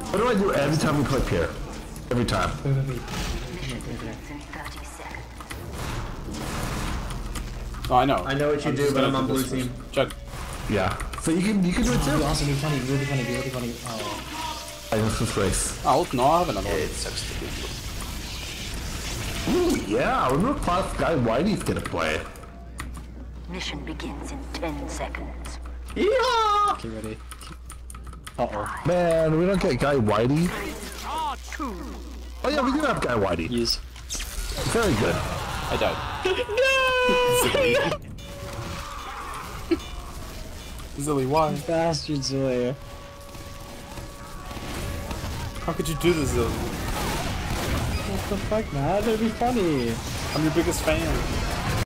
What do I do every time we play Pier? Every time. Oh, I know. I know what you do, but I'm on blue team. Chug. Yeah. So you can do it too. Awesome, be funny, really funny, really funny. Oh. I just disgrace. Oh, no, I have another one. It sucks to be Ooh, yeah. I remember class guy Whitey's gonna play. Mission begins in 10 seconds. Yeah. Okay, ready. Uh-oh. Man, we don't get Guy Whitey. Oh yeah, we do have Guy Whitey. Yes. Very good. I died. Zilly, why? Bastard Zilly. How could you do this, Zilly? What the fuck, man? That'd be funny. I'm your biggest fan.